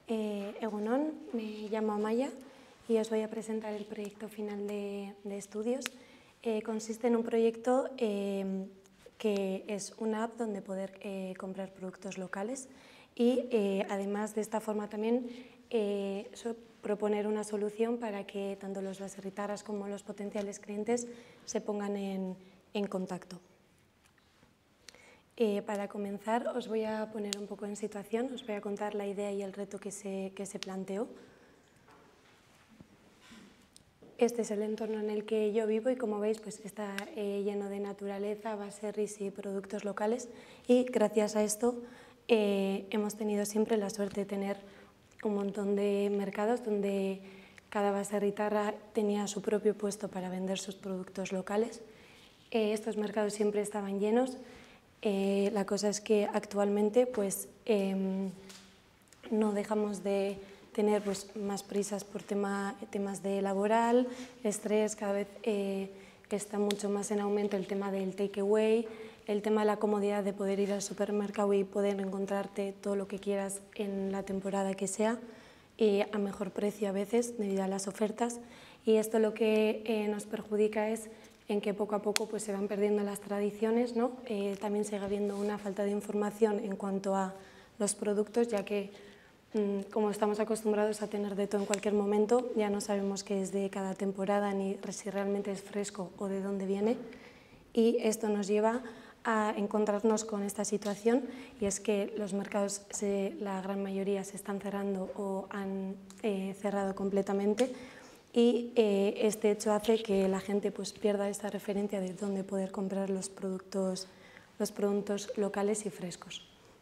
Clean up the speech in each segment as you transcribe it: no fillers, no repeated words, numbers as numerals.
Egunon, me llamo Amaya y os voy a presentar el proyecto final de estudios. Consiste en un proyecto que es una app donde poder comprar productos locales y además de esta forma también proponer una solución para que tanto los baserritarras como los potenciales clientes se pongan en contacto. Para comenzar os voy a poner un poco en situación, os voy a contar la idea y el reto que se planteó. Este es el entorno en el que yo vivo y como veis pues está lleno de naturaleza, baserris y productos locales y gracias a esto hemos tenido siempre la suerte de tener un montón de mercados donde cada baserritarra tenía su propio puesto para vender sus productos locales. Estos mercados siempre estaban llenos. La cosa es que actualmente pues, no dejamos de tener pues, más prisas por temas de laboral, estrés, cada vez está mucho más en aumento el tema del takeaway, el tema de la comodidad de poder ir al supermercado y poder encontrarte todo lo que quieras en la temporada que sea y a mejor precio a veces debido a las ofertas, y esto lo que nos perjudica es en que poco a poco pues, se van perdiendo las tradiciones, ¿no? También sigue habiendo una falta de información en cuanto a los productos, ya que como estamos acostumbrados a tener de todo en cualquier momento, ya no sabemos qué es de cada temporada ni si realmente es fresco o de dónde viene, y esto nos lleva a encontrarnos con esta situación, y es que los mercados, la gran mayoría, se están cerrando o han cerrado completamente. Y este hecho hace que la gente pues, pierda esta referencia de dónde poder comprar los productos locales y frescos.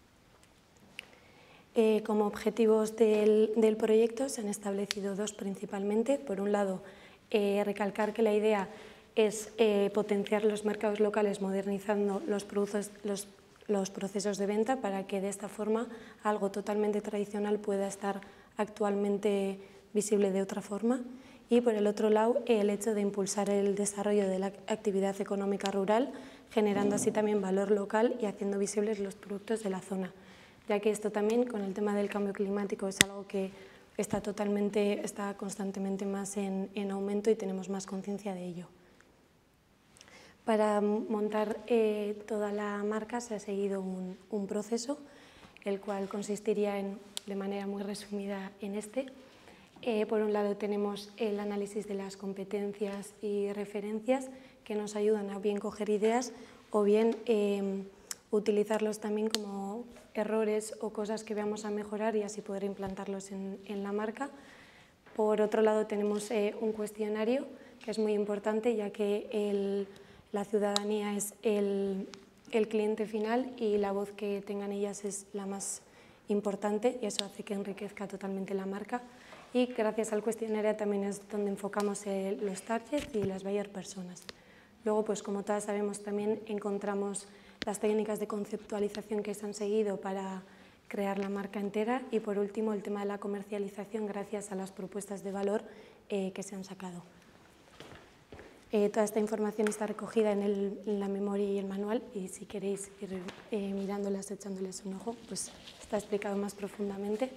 Como objetivos del proyecto se han establecido dos principalmente. Por un lado, recalcar que la idea es potenciar los mercados locales modernizando los procesos de venta para que de esta forma algo totalmente tradicional pueda estar actualmente visible de otra forma. Y por el otro lado, el hecho de impulsar el desarrollo de la actividad económica rural, generando así también valor local y haciendo visibles los productos de la zona, ya que esto también con el tema del cambio climático es algo que está constantemente más en aumento y tenemos más conciencia de ello. Para montar toda la marca se ha seguido un proceso, el cual consistiría de manera muy resumida en este. Por un lado tenemos el análisis de las competencias y referencias que nos ayudan a bien coger ideas o bien utilizarlos también como errores o cosas que veamos a mejorar y así poder implantarlos en la marca. Por otro lado tenemos un cuestionario que es muy importante, ya que la ciudadanía es el cliente final y la voz que tengan ellas es la más importante, y eso hace que enriquezca totalmente la marca. Y gracias al cuestionario también es donde enfocamos los targets y las buyer personas. Luego, pues como todas sabemos, también encontramos las técnicas de conceptualización que se han seguido para crear la marca entera, y por último el tema de la comercialización gracias a las propuestas de valor que se han sacado. Toda esta información está recogida en la memoria y el manual, y si queréis ir mirándolas, echándoles un ojo, pues está explicado más profundamente.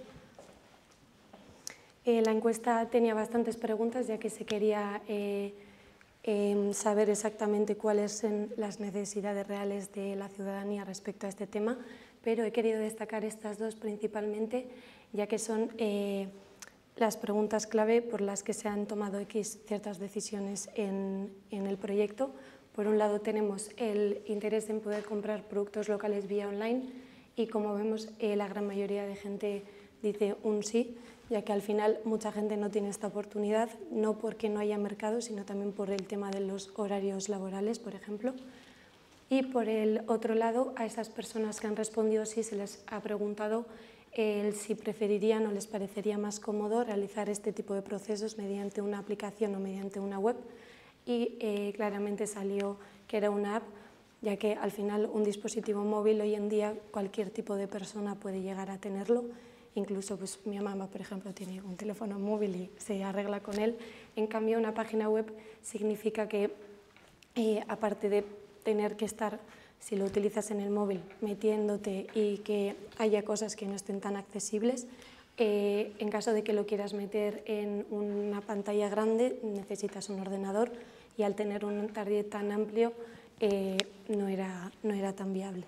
La encuesta tenía bastantes preguntas, ya que se quería saber exactamente cuáles son las necesidades reales de la ciudadanía respecto a este tema, pero he querido destacar estas dos principalmente, ya que son las preguntas clave por las que se han tomado ciertas decisiones en el proyecto. Por un lado tenemos el interés en poder comprar productos locales vía online, y como vemos la gran mayoría de gente dice un sí, ya que al final mucha gente no tiene esta oportunidad, no porque no haya mercado, sino también por el tema de los horarios laborales, por ejemplo. Y por el otro lado, a esas personas que han respondido sí, se les ha preguntado si preferirían o les parecería más cómodo realizar este tipo de procesos mediante una aplicación o mediante una web, y claramente salió que era una app, ya que al final un dispositivo móvil hoy en día cualquier tipo de persona puede llegar a tenerlo. Incluso pues, mi mamá, por ejemplo, tiene un teléfono móvil y se arregla con él. En cambio, una página web significa que, aparte de tener que estar, si lo utilizas en el móvil, metiéndote y que haya cosas que no estén tan accesibles, En caso de que lo quieras meter en una pantalla grande, necesitas un ordenador y al tener un target tan amplio no era tan viable.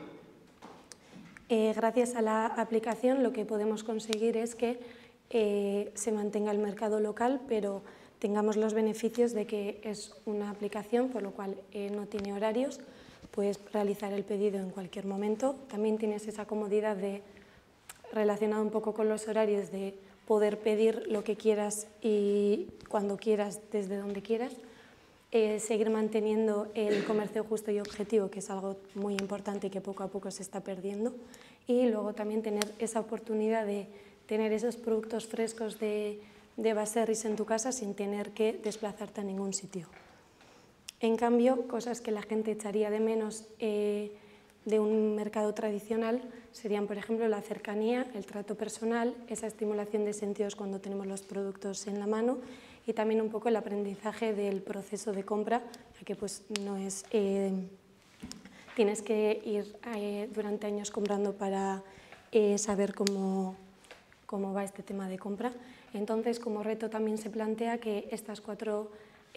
Gracias a la aplicación lo que podemos conseguir es que se mantenga el mercado local, pero tengamos los beneficios de que es una aplicación, por lo cual no tiene horarios, puedes realizar el pedido en cualquier momento. También tienes esa comodidad de, relacionado un poco con los horarios, de poder pedir lo que quieras y cuando quieras, desde donde quieras. Seguir manteniendo el comercio justo y objetivo, que es algo muy importante y que poco a poco se está perdiendo, y luego también tener esa oportunidad de tener esos productos frescos de Baserris en tu casa sin tener que desplazarte a ningún sitio. En cambio, cosas que la gente echaría de menos de un mercado tradicional serían, por ejemplo, la cercanía, el trato personal, esa estimulación de sentidos cuando tenemos los productos en la mano, y también un poco el aprendizaje del proceso de compra, ya que pues no es, tienes que ir durante años comprando para saber cómo va este tema de compra. Entonces, como reto también se plantea que estos cuatro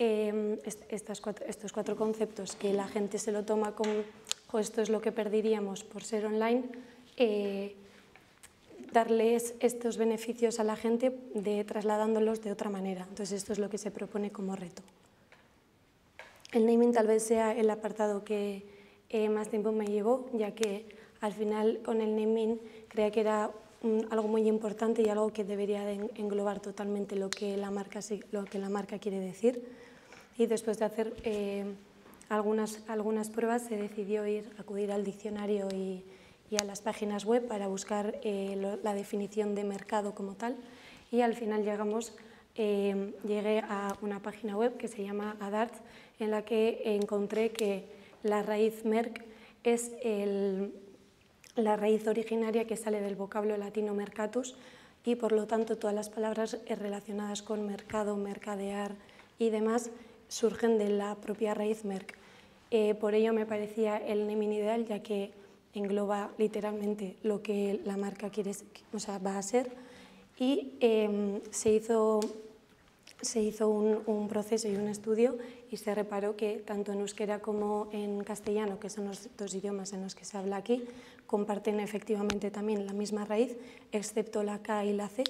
conceptos, que la gente se lo toma como esto es lo que perderíamos por ser online, darles estos beneficios a la gente trasladándolos de otra manera. Entonces, esto es lo que se propone como reto. El naming tal vez sea el apartado que más tiempo me llevó, ya que al final con el naming creía que era algo muy importante y algo que debería de englobar totalmente lo que la marca quiere decir. Y después de hacer algunas pruebas se decidió acudir al diccionario y a las páginas web para buscar la definición de mercado como tal, y al final llegué a una página web que se llama Adart, en la que encontré que la raíz merc es la raíz originaria que sale del vocablo latino mercatus, y por lo tanto todas las palabras relacionadas con mercado, mercadear y demás surgen de la propia raíz merc. Por ello me parecía el naming ideal, ya que engloba literalmente lo que la marca va a ser, y se hizo un proceso y un estudio y se reparó que tanto en euskera como en castellano, que son los dos idiomas en los que se habla aquí, comparten efectivamente también la misma raíz, excepto la K y la C,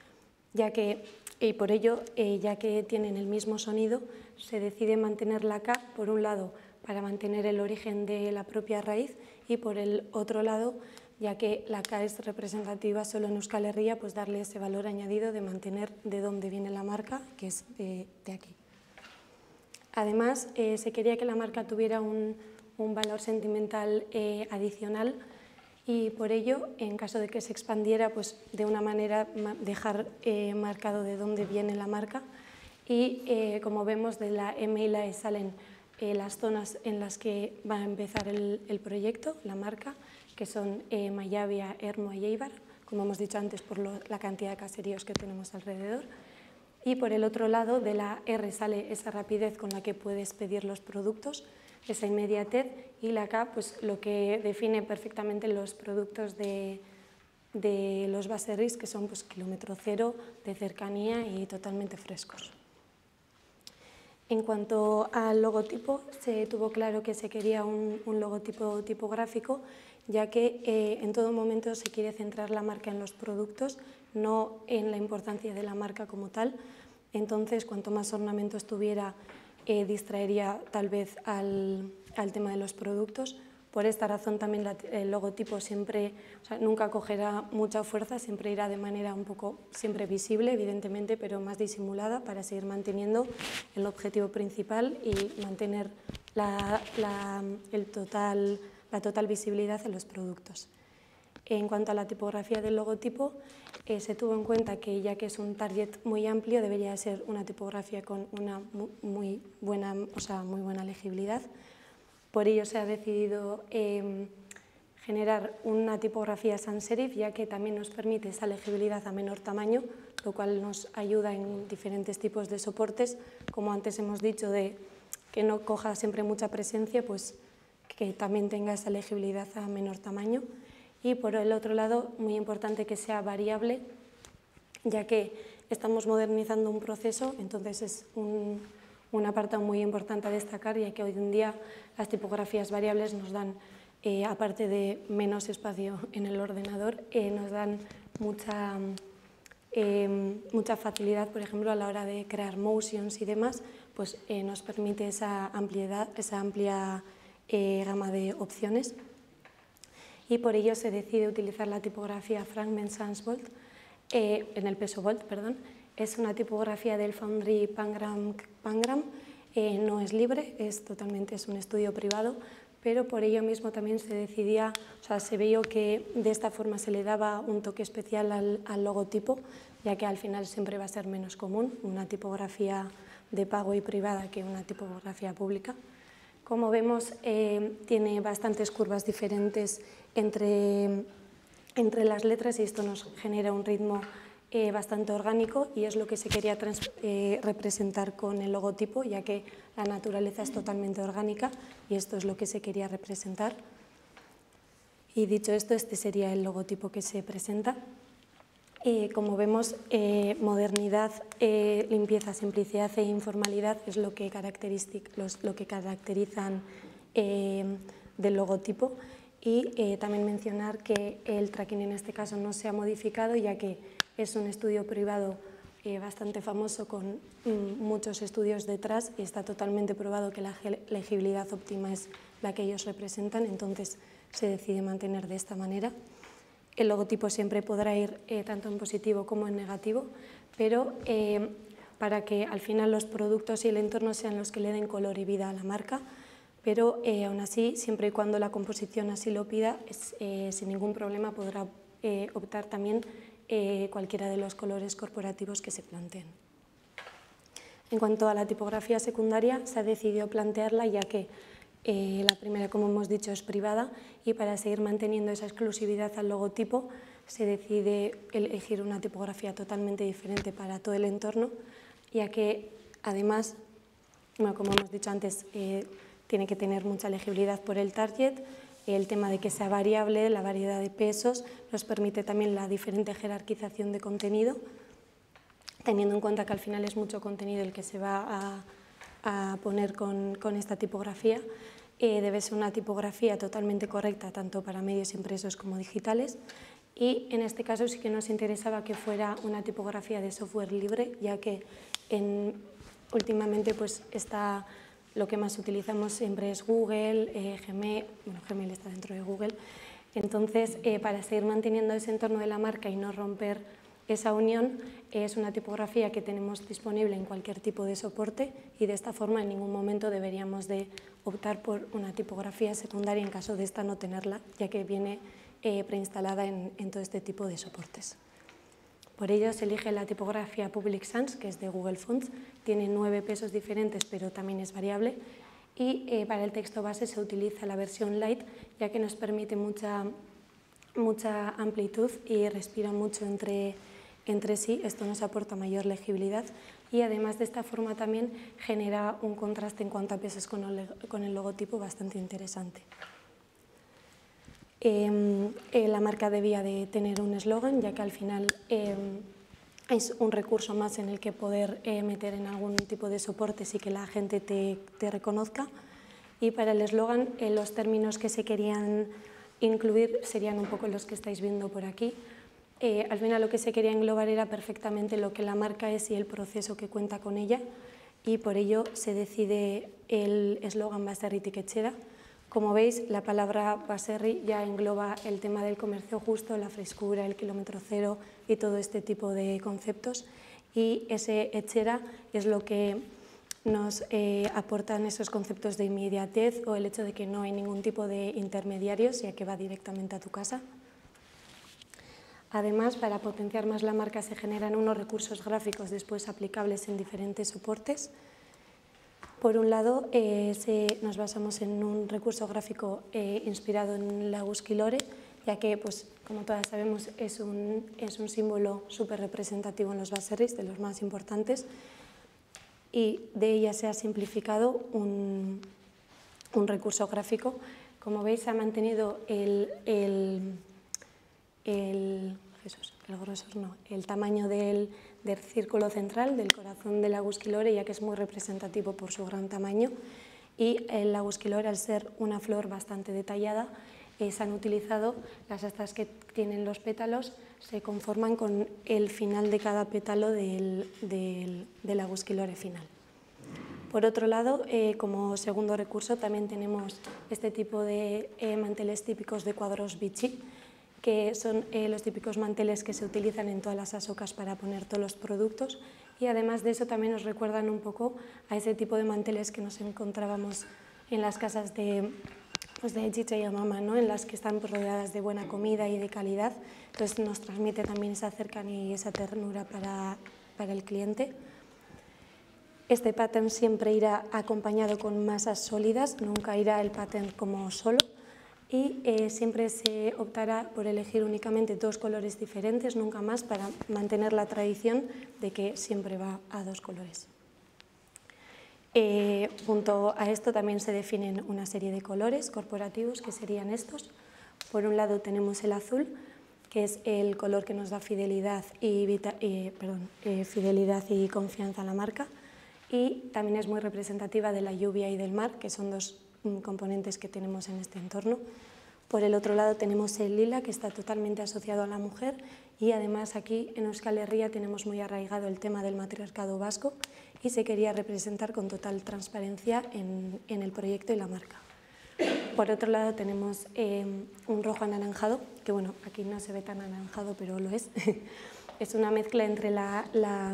y por ello, ya que tienen el mismo sonido, se decide mantener la K, por un lado, para mantener el origen de la propia raíz, y por el otro lado, ya que la K es representativa solo en Euskal Herria, pues darle ese valor añadido de mantener de dónde viene la marca, que es de aquí. Además, se quería que la marca tuviera un valor sentimental adicional, y por ello, en caso de que se expandiera, pues de una manera dejar marcado de dónde viene la marca, y como vemos de la M y la E salen las zonas en las que va a empezar el proyecto, la marca, que son Mayavia, Ermo y Eibar, como hemos dicho antes, por la cantidad de caseríos que tenemos alrededor. Y por el otro lado, de la R sale esa rapidez con la que puedes pedir los productos, esa inmediatez, y la K, pues lo que define perfectamente los productos de los Baserris, que son pues, kilómetro cero, de cercanía y totalmente frescos. En cuanto al logotipo, se tuvo claro que se quería un logotipo tipográfico, ya que en todo momento se quiere centrar la marca en los productos, no en la importancia de la marca como tal. Entonces, cuanto más ornamentos tuviera, distraería tal vez al tema de los productos. Por esta razón también el logotipo siempre, nunca cogerá mucha fuerza, siempre irá de manera un poco siempre visible, evidentemente, pero más disimulada, para seguir manteniendo el objetivo principal y mantener la total visibilidad en los productos. En cuanto a la tipografía del logotipo, se tuvo en cuenta que, ya que es un target muy amplio, debería ser una tipografía con una muy buena legibilidad. Por ello se ha decidido generar una tipografía sans serif, ya que también nos permite esa legibilidad a menor tamaño, lo cual nos ayuda en diferentes tipos de soportes, como antes hemos dicho, de que no coja siempre mucha presencia, pues que también tenga esa legibilidad a menor tamaño. Y por el otro lado, muy importante que sea variable, ya que estamos modernizando un proceso, entonces es un apartado muy importante a destacar, ya que hoy en día las tipografías variables nos dan, aparte de menos espacio en el ordenador, nos dan mucha facilidad, por ejemplo, a la hora de crear motions y demás, pues nos permite esa amplia gama de opciones. Y por ello se decide utilizar la tipografía Fragment Sans Bold, en el peso Bold, perdón. Es una tipografía del Foundry Pangram, no es libre, es un estudio privado, pero por ello mismo también se decidía, se veía que de esta forma se le daba un toque especial al logotipo, ya que al final siempre va a ser menos común una tipografía de pago y privada que una tipografía pública. Como vemos, tiene bastantes curvas diferentes entre las letras y esto nos genera un ritmo bastante orgánico y es lo que se quería representar con el logotipo, ya que la naturaleza es totalmente orgánica y esto es lo que se quería representar. Y dicho esto, este sería el logotipo que se presenta. Como vemos, modernidad, limpieza, simplicidad e informalidad es lo que caracterizan del logotipo. Y también mencionar que el tracking en este caso no se ha modificado, ya que es un estudio privado bastante famoso con muchos estudios detrás y está totalmente probado que la legibilidad óptima es la que ellos representan, entonces se decide mantener de esta manera. El logotipo siempre podrá ir tanto en positivo como en negativo, pero para que al final los productos y el entorno sean los que le den color y vida a la marca, pero aún así, siempre y cuando la composición así lo pida, sin ningún problema podrá optar también cualquiera de los colores corporativos que se planteen. En cuanto a la tipografía secundaria, se ha decidido plantearla ya que la primera, como hemos dicho, es privada y para seguir manteniendo esa exclusividad al logotipo se decide elegir una tipografía totalmente diferente para todo el entorno, ya que además, como hemos dicho antes, tiene que tener mucha legibilidad por el target, el tema de que sea variable, la variedad de pesos, nos permite también la diferente jerarquización de contenido, teniendo en cuenta que al final es mucho contenido el que se va a poner con esta tipografía. Debe ser una tipografía totalmente correcta tanto para medios impresos como digitales y en este caso sí que nos interesaba que fuera una tipografía de software libre, ya que últimamente pues lo que más utilizamos siempre es Google, Gmail, bueno, Gmail está dentro de Google, entonces para seguir manteniendo ese entorno de la marca y no romper esa unión, es una tipografía que tenemos disponible en cualquier tipo de soporte y de esta forma en ningún momento deberíamos de optar por una tipografía secundaria en caso de esta no tenerla, ya que viene preinstalada en todo este tipo de soportes. Por ello se elige la tipografía Public Sans, que es de Google Fonts, tiene 9 pesos diferentes pero también es variable y para el texto base se utiliza la versión Light, ya que nos permite mucha amplitud y respira mucho entre sí, esto nos aporta mayor legibilidad y además de esta forma también genera un contraste en cuanto a pesos con el logotipo bastante interesante. La marca debía de tener un eslogan, ya que al final es un recurso más en el que poder meter en algún tipo de soportes y que la gente te reconozca. Y para el eslogan, los términos que se querían incluir serían un poco los que estáis viendo por aquí. Al final lo que se quería englobar era perfectamente lo que la marca es y el proceso que cuenta con ella y por ello se decide el eslogan Baserri Tiketxera. Como veis, la palabra Baserri ya engloba el tema del comercio justo, la frescura, el kilómetro cero y todo este tipo de conceptos y ese etxera es lo que nos aportan esos conceptos de inmediatez o el hecho de que no hay ningún tipo de intermediarios ya que va directamente a tu casa. Además, para potenciar más la marca se generan unos recursos gráficos después aplicables en diferentes soportes. Por un lado, nos basamos en un recurso gráfico inspirado en la Guskilore, ya que, pues, como todas sabemos, es un símbolo súper representativo en los baserris, de los más importantes, y de ella se ha simplificado un recurso gráfico. Como veis, se ha mantenido el grosor no, el tamaño del círculo central, del corazón del Agusquilore, ya que es muy representativo por su gran tamaño. Y el Agusquilore, al ser una flor bastante detallada, se han utilizado las astas que tienen los pétalos, se conforman con el final de cada pétalo del Agusquilore final. Por otro lado, como segundo recurso, también tenemos este tipo de manteles típicos de cuadros Vichy, que son los típicos manteles que se utilizan en todas las asocas para poner todos los productos, y además de eso también nos recuerdan un poco a ese tipo de manteles que nos encontrábamos en las casas de Chicha y Amama, ¿no? En las que están rodeadas de buena comida y de calidad. Entonces nos transmite también esa cercanía y esa ternura para el cliente. Este pattern siempre irá acompañado con masas sólidas, nunca irá el pattern como solo, y siempre se optará por elegir únicamente 2 colores diferentes, nunca más, para mantener la tradición de que siempre va a 2 colores. Junto a esto también se definen una serie de colores corporativos, que serían estos. Por un lado tenemos el azul, que es el color que nos da fidelidad y confianza a la marca, y también es muy representativa de la lluvia y del mar, que son 2 componentes que tenemos en este entorno. Por el otro lado tenemos el lila, que está totalmente asociado a la mujer, y además aquí en Euskal Herria tenemos muy arraigado el tema del matriarcado vasco y se quería representar con total transparencia en el proyecto y la marca. Por otro lado tenemos un rojo anaranjado, que bueno, aquí no se ve tan anaranjado, pero lo es. Es una mezcla entre la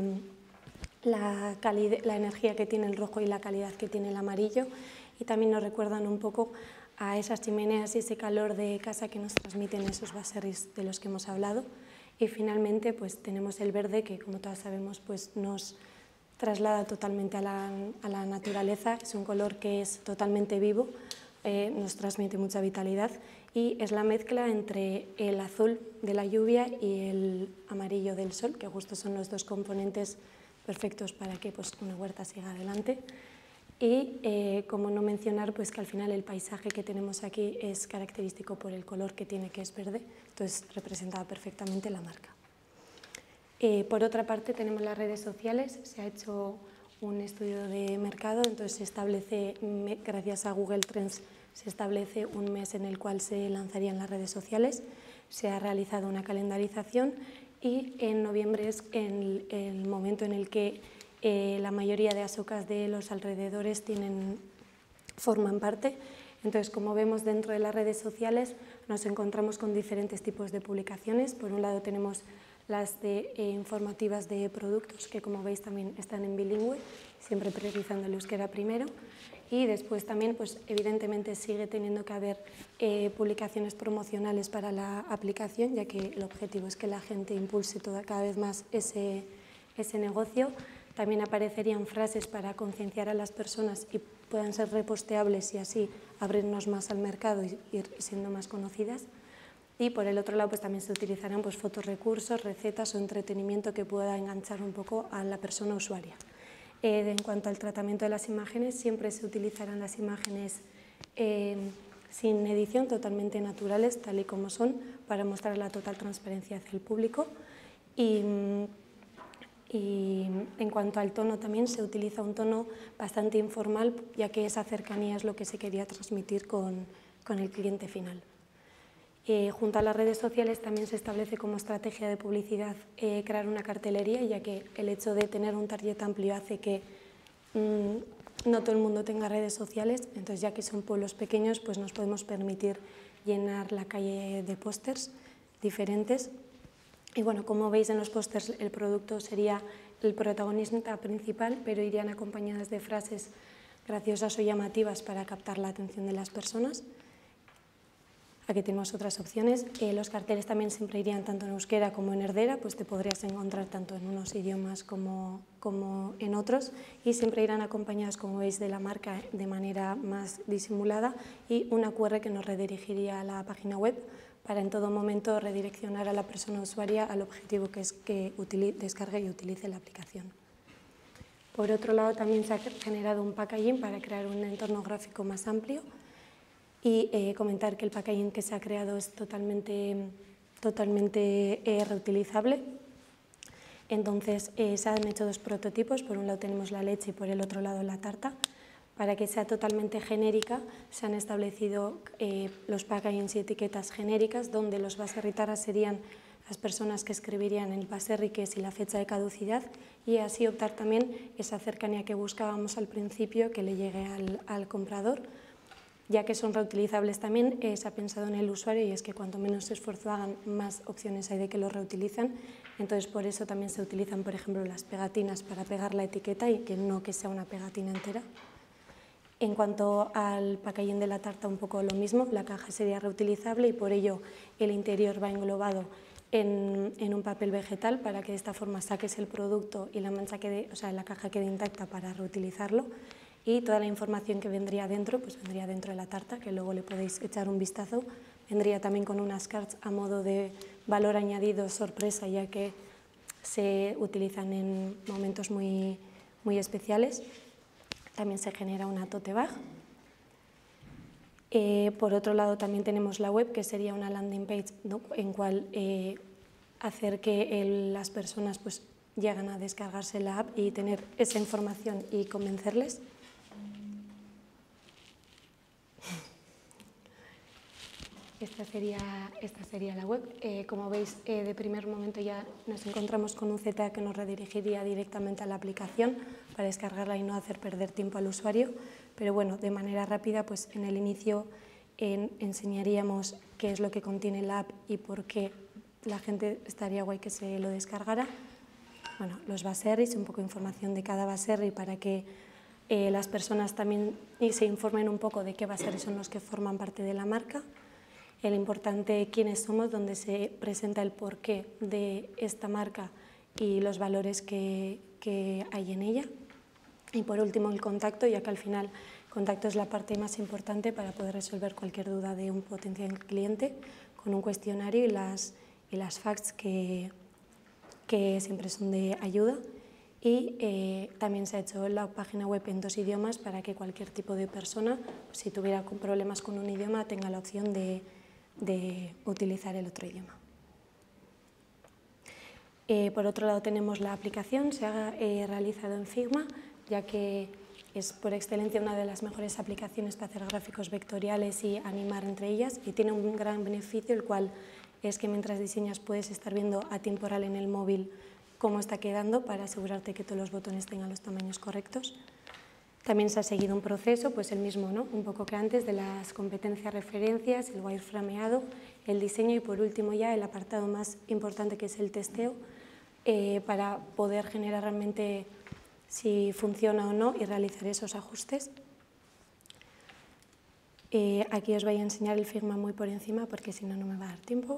energía que tiene el rojo y la calidad que tiene el amarillo, y también nos recuerdan un poco a esas chimeneas y ese calor de casa que nos transmiten esos baserris de los que hemos hablado. Y finalmente pues tenemos el verde, que como todas sabemos pues nos traslada totalmente a la naturaleza. Es un color que es totalmente vivo, nos transmite mucha vitalidad, y es la mezcla entre el azul de la lluvia y el amarillo del sol, que justo son los 2 componentes perfectos para que pues, una huerta siga adelante. Y como no mencionar pues, que al final el paisaje que tenemos aquí es característico por el color que tiene, que es verde, entonces representaba perfectamente la marca. Por otra parte tenemos las redes sociales. Se ha hecho un estudio de mercado, entonces se establece, gracias a Google Trends, se establece un mes en el cual se lanzarían las redes sociales, se ha realizado una calendarización, y en noviembre es el momento en el que la mayoría de asocas de los alrededores forman parte. Entonces, como vemos dentro de las redes sociales, nos encontramos con diferentes tipos de publicaciones. Por un lado tenemos las informativas de productos, que como veis también están en bilingüe, siempre priorizando el euskera primero. Y después también, pues, evidentemente, sigue teniendo que haber publicaciones promocionales para la aplicación, ya que el objetivo es que la gente impulse cada vez más ese negocio. También aparecerían frases para concienciar a las personas y puedan ser reposteables y así abrirnos más al mercado y ir siendo más conocidas. Y por el otro lado pues también se utilizarán pues, fotos, recursos, recetas o entretenimiento que pueda enganchar un poco a la persona usuaria. En cuanto al tratamiento de las imágenes, siempre se utilizarán las imágenes sin edición, totalmente naturales, tal y como son, para mostrar la total transparencia hacia el público. Y en cuanto al tono, también se utiliza un tono bastante informal, ya que esa cercanía es lo que se quería transmitir con el cliente final. Junto a las redes sociales también se establece como estrategia de publicidad crear una cartelería, ya que el hecho de tener un target amplio hace que no todo el mundo tenga redes sociales, entonces ya que son pueblos pequeños pues nos podemos permitir llenar la calle de pósters diferentes. Y bueno, como veis en los pósters el producto sería el protagonista principal, pero irían acompañadas de frases graciosas o llamativas para captar la atención de las personas. Aquí tenemos otras opciones. Los carteles también siempre irían tanto en euskera como en erdera, pues te podrías encontrar tanto en unos idiomas como en otros, y siempre irán acompañadas, como veis, de la marca de manera más disimulada y una QR que nos redirigiría a la página web para en todo momento redireccionar a la persona usuaria al objetivo, que es que descargue y utilice la aplicación. Por otro lado, también se ha generado un packaging para crear un entorno gráfico más amplio. Y comentar que el packaging que se ha creado es totalmente totalmente reutilizable. Entonces se han hecho dos prototipos, por un lado tenemos la leche y por el otro lado la tarta. Para que sea totalmente genérica se han establecido los packagings y etiquetas genéricas, donde los baserritarras serían las personas que escribirían el baserri, que es y la fecha de caducidad, y así optar también esa cercanía que buscábamos al principio, que le llegue al comprador. Ya que son reutilizables también, se ha pensado en el usuario, y es que cuanto menos esfuerzo hagan, más opciones hay de que lo reutilizan. Entonces, por eso también se utilizan, por ejemplo, las pegatinas para pegar la etiqueta y que no que sea una pegatina entera. En cuanto al packaging de la tarta, un poco lo mismo, la caja sería reutilizable y por ello el interior va englobado en un papel vegetal para que de esta forma saques el producto y la mancha quede, o sea, la caja quede intacta para reutilizarlo. Y toda la información que vendría dentro, pues vendría dentro de la tarta, que luego le podéis echar un vistazo. Vendría también con unas cards a modo de valor añadido sorpresa, ya que se utilizan en momentos muy especiales. También se genera una tote bag. Por otro lado, también tenemos la web, que sería una landing page, ¿no?, en cual hacer que las personas pues lleguen a descargarse la app y tener esa información y convencerles. Esta sería la web. Como veis, de primer momento ya nos encontramos con un CTA que nos redirigiría directamente a la aplicación para descargarla y no hacer perder tiempo al usuario. Pero bueno, de manera rápida, pues en el inicio enseñaríamos qué es lo que contiene la app y por qué la gente estaría guay que se lo descargara. Bueno, los baserris, un poco de información de cada baserri para que las personas también se informen un poco de qué baserris son los que forman parte de la marca. El importante quiénes somos, donde se presenta el porqué de esta marca y los valores que hay en ella. Y por último el contacto, ya que al final el contacto es la parte más importante para poder resolver cualquier duda de un potencial cliente, con un cuestionario y las facts que siempre son de ayuda. Y también se ha hecho la página web en 2 idiomas para que cualquier tipo de persona, si tuviera problemas con un idioma, tenga la opción de utilizar el otro idioma. Por otro lado tenemos la aplicación, se ha realizado en Figma, ya que es por excelencia una de las mejores aplicaciones para hacer gráficos vectoriales y animar entre ellas, y tiene un gran beneficio, el cual es que mientras diseñas puedes estar viendo a tiempo real en el móvil cómo está quedando para asegurarte que todos los botones tengan los tamaños correctos. También se ha seguido un proceso, pues el mismo, ¿no?, un poco que antes, de las competencias, referencias, el wireframeado, el diseño y por último ya el apartado más importante, que es el testeo, para poder generar realmente si funciona o no y realizar esos ajustes. Aquí os voy a enseñar el Figma muy por encima porque si no, no me va a dar tiempo.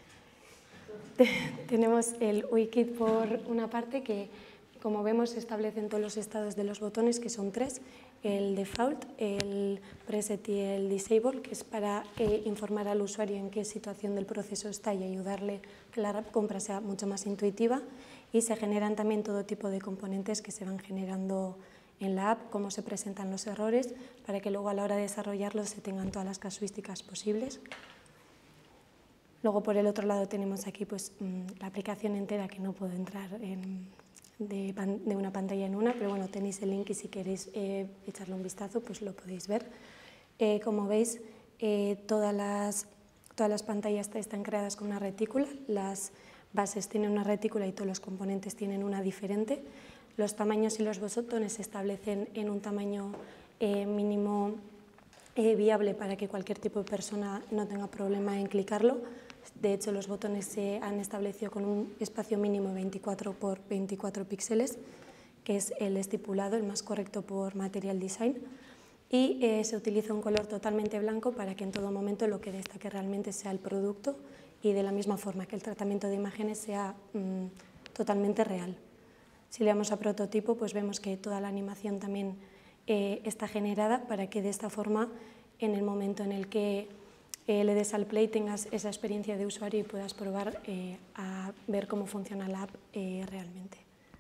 Tenemos el UIKit por una parte que, como vemos, se establecen todos los estados de los botones, que son 3, el default, el preset y el disable, que es para informar al usuario en qué situación del proceso está y ayudarle a que la compra sea mucho más intuitiva. Y se generan también todo tipo de componentes que se van generando en la app, cómo se presentan los errores, para que luego a la hora de desarrollarlos se tengan todas las casuísticas posibles. Luego, por el otro lado, tenemos aquí pues, la aplicación entera, que no puedo entrar de una pantalla en una, pero bueno, tenéis el link y si queréis echarle un vistazo, pues lo podéis ver. Como veis, todas las pantallas están creadas con una retícula, las bases tienen una retícula y todos los componentes tienen una diferente. Los tamaños y los botones se establecen en un tamaño mínimo viable para que cualquier tipo de persona no tenga problema en clicarlo. De hecho, los botones se han establecido con un espacio mínimo de 24 por 24 píxeles, que es el estipulado, el más correcto por Material Design. Y se utiliza un color totalmente blanco para que en todo momento lo que destaque realmente sea el producto, y de la misma forma que el tratamiento de imágenes sea totalmente real. Si le damos a prototipo, pues vemos que toda la animación también está generada para que de esta forma, en el momento en el que le des al play, tengas esa experiencia de usuario y puedas probar a ver cómo funciona la app realmente.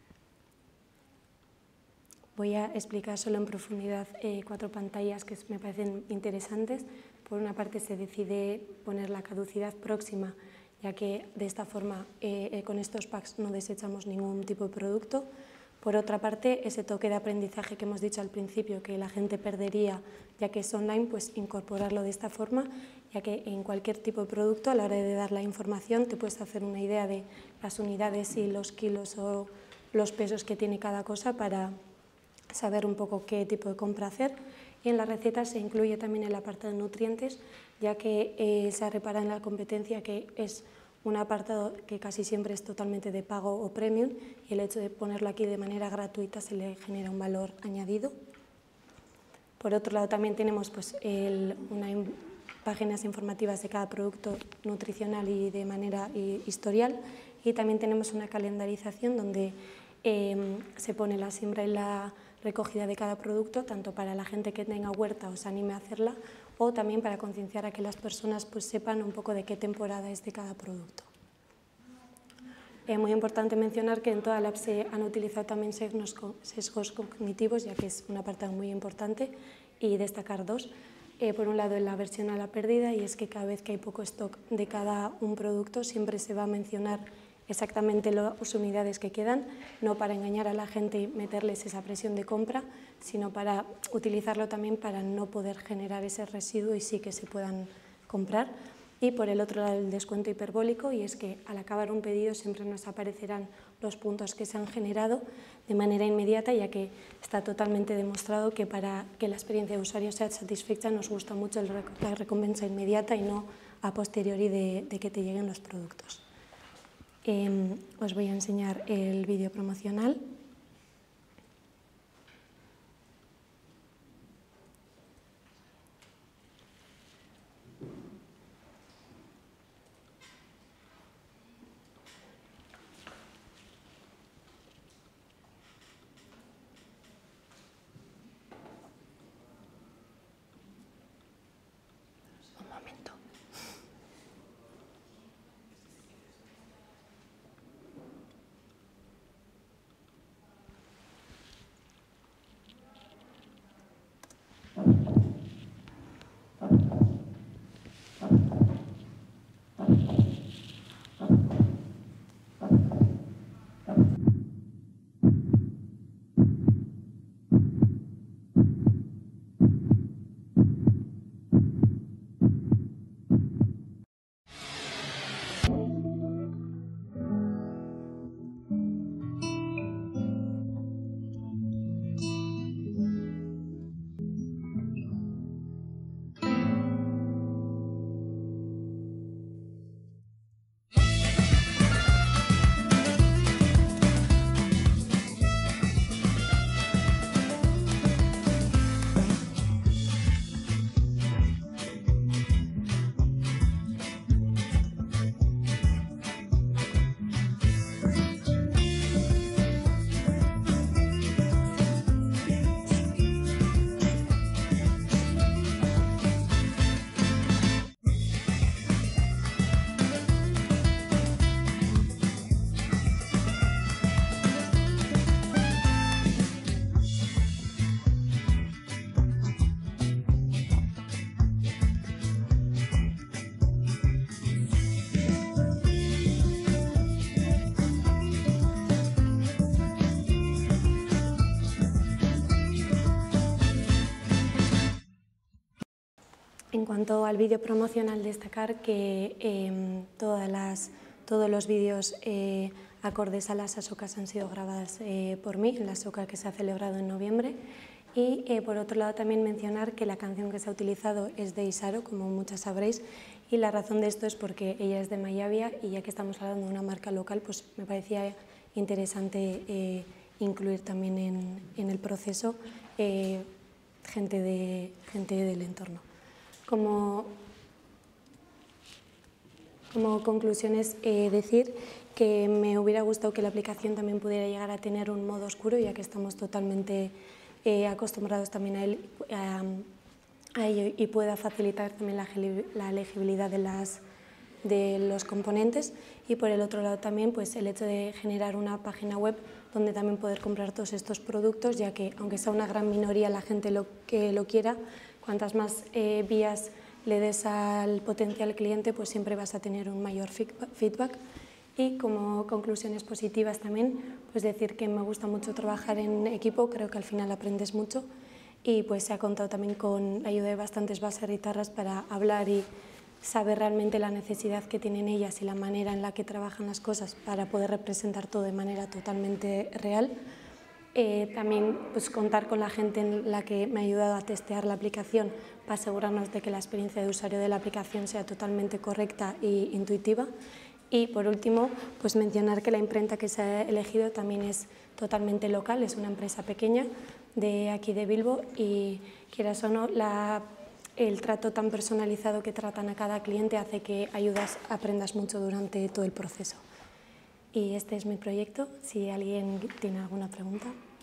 Voy a explicar solo en profundidad 4 pantallas que me parecen interesantes. Por una parte, se decide poner la caducidad próxima ya que de esta forma con estos packs no desechamos ningún tipo de producto. Por otra parte, ese toque de aprendizaje que hemos dicho al principio, que la gente perdería ya que es online, pues incorporarlo de esta forma, ya que en cualquier tipo de producto, a la hora de dar la información, te puedes hacer una idea de las unidades y los kilos o los pesos que tiene cada cosa para saber un poco qué tipo de compra hacer. Y en la receta se incluye también el apartado de nutrientes, ya que se repara en la competencia que es un apartado que casi siempre es totalmente de pago o premium, y el hecho de ponerlo aquí de manera gratuita se le genera un valor añadido. Por otro lado, también tenemos pues, páginas informativas de cada producto nutricional y de manera historial, y también tenemos una calendarización donde se pone la siembra y la recogida de cada producto, tanto para la gente que tenga huerta o se anime a hacerla, o también para concienciar a que las personas pues, sepan un poco de qué temporada es de cada producto. Muy importante mencionar que en toda la app se han utilizado también sesgos cognitivos, ya que es un apartado muy importante, y destacar dos. Por un lado, en la versión a la pérdida, y es que cada vez que hay poco stock de cada un producto siempre se va a mencionar exactamente las unidades que quedan, no para engañar a la gente y meterles esa presión de compra, sino para utilizarlo también para no poder generar ese residuo y sí que se puedan comprar. Y por el otro lado, el descuento hiperbólico, y es que al acabar un pedido siempre nos aparecerán los puntos que se han generado de manera inmediata, ya que está totalmente demostrado que para que la experiencia de usuario sea satisfecha nos gusta mucho la recompensa inmediata y no a posteriori de que te lleguen los productos. Os voy a enseñar el vídeo promocional. Un momento. En cuanto al vídeo promocional, destacar que todos los vídeos acordes a las ASOCAS han sido grabadas por mí en la ASOCA que se ha celebrado en noviembre. Y por otro lado también mencionar que la canción que se ha utilizado es de Isaro, como muchas sabréis, y la razón de esto es porque ella es de Mayavia, y ya que estamos hablando de una marca local, pues me parecía interesante incluir también en el proceso gente del entorno. Como conclusiones, decir que me hubiera gustado que la aplicación también pudiera llegar a tener un modo oscuro, ya que estamos totalmente acostumbrados también a ello, y pueda facilitar también la legibilidad de los componentes. Y por el otro lado también pues, el hecho de generar una página web donde también poder comprar todos estos productos, ya que aunque sea una gran minoría la gente que lo quiera, cuantas más vías le des al potencial cliente, pues siempre vas a tener un mayor feedback. Y como conclusiones positivas también, pues decir que me gusta mucho trabajar en equipo, creo que al final aprendes mucho, y pues se ha contado también con la ayuda de bastantes baserritarras para hablar y saber realmente la necesidad que tienen ellas y la manera en la que trabajan las cosas para poder representar todo de manera totalmente real. También pues, contar con la gente en la que me ha ayudado a testear la aplicación para asegurarnos de que la experiencia de usuario de la aplicación sea totalmente correcta e intuitiva. Y por último, pues mencionar que la imprenta que se ha elegido también es totalmente local, es una empresa pequeña de aquí de Bilbo y quieras o no, el trato tan personalizado que tratan a cada cliente hace que aprendas mucho durante todo el proceso. Y este es mi proyecto, si alguien tiene alguna pregunta.